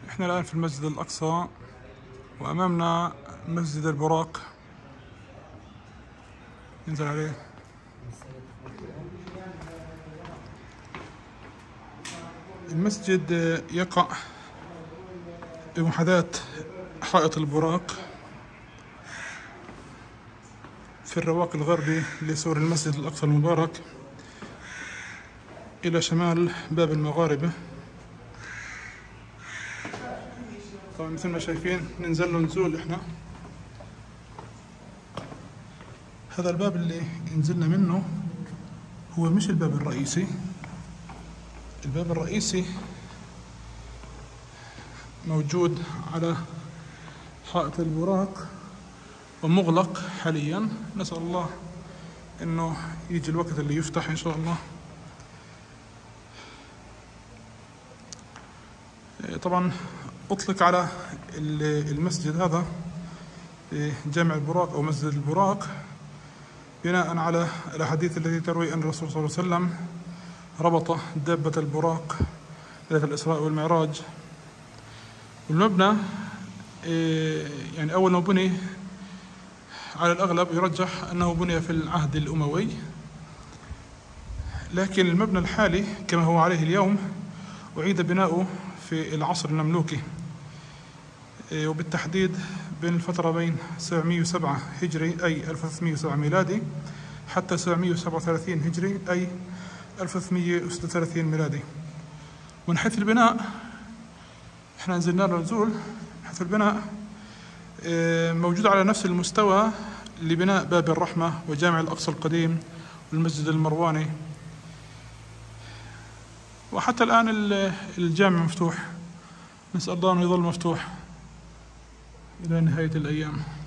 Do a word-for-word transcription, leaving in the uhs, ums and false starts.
احنا الآن في المسجد الأقصى وأمامنا مسجد البراق ننزل عليه. المسجد يقع بمحاذاة حائط البراق في الرواق الغربي لسور المسجد الأقصى المبارك إلى شمال باب المغاربة. طبعا مثل ما شايفين ننزل له نزول احنا. هذا الباب اللي نزلنا منه هو مش الباب الرئيسي. الباب الرئيسي موجود على حائط البراق ومغلق حاليا. نسأل الله انه يجي الوقت اللي يفتح ان شاء الله. طبعا اطلق على المسجد هذا جامع البراق او مسجد البراق بناء على الاحاديث التي تروي ان الرسول صلى الله عليه وسلم ربط دابة البراق ليلة الإسراء والمعراج. والمبنى يعني أول ما بني على الأغلب يرجح أنه بني في العهد الأموي، لكن المبنى الحالي كما هو عليه اليوم أعيد بناؤه في العصر المملوكي، وبالتحديد بين الفترة بين سبعمائة وسبعة هجري أي ألف وثلاثمائة وسبعة ميلادي حتى سبعمائة وسبعة وثلاثين هجري أي ألف وثلاثمائة وستة وثلاثين ميلادي. ومن حيث البناء احنا نزلنا له نزول. من حيث البناء موجود على نفس المستوى لبناء باب الرحمة وجامع الأقصى القديم والمسجد المرواني، وحتى الآن الجامع مفتوح. نسأل الله أن يظل مفتوح إلى نهاية الأيام.